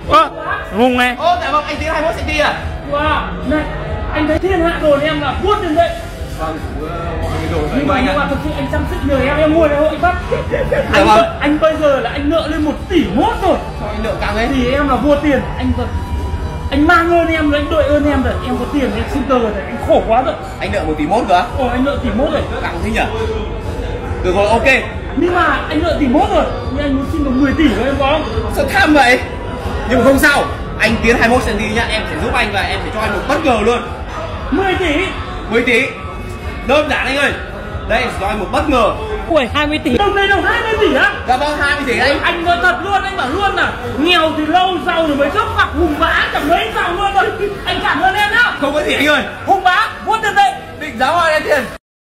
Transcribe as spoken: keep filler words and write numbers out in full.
Ơ, Hùng này. Ô, dạ vâng, anh Tiến hai mươi mốt xăng ti mét à? Wow, này, anh thấy thiên hạ rồi em là vuốt lên vậy. Vâng, đồ nhưng mà, nhưng mà thực sự anh chăm sức nhờ em, em mua đâu anh bắt. Anh, vâng. anh bây giờ là anh nợ lên một tỷ mốt rồi. Sao anh nợ càng ấy? Thì em là vua tiền, anh thật. Anh mang ơn em rồi, anh đội ơn em rồi. Em có tiền, em xin tờ rồi, anh khổ quá rồi. Anh nợ một tỷ mốt cơ? Ồ, anh nợ tỷ mốt rồi. Càng thế nhỉ? Được rồi, ok. Nhưng mà anh nợ tỷ mốt rồi, nhưng anh muốn xin được mười tỷ của em có không? Sao tham vậy? Nhưng mà không sao, anh Tiến hai mươi mốt xăng ti mét nhá, em sẽ giúp anh và em sẽ cho anh một bất ngờ luôn. Mười tỷ? Mười tỷ. Đơn giản anh ơi. Đây, cho anh một bất ngờ. Ui, hai mươi tỷ. Đồng này đồng hai mươi tỷ á? Dạ vâng, hai mươi tỷ anh. Anh nói thật luôn, anh bảo luôn là nghèo thì lâu, giàu rồi mới gấp mặt Hùng Bá chẳng mấy giàu luôn rồi. Anh cảm ơn em nhá. Không có gì anh ơi. Hùng Bá, vuốt tiền đây. Định giáo ơi anh Tiền.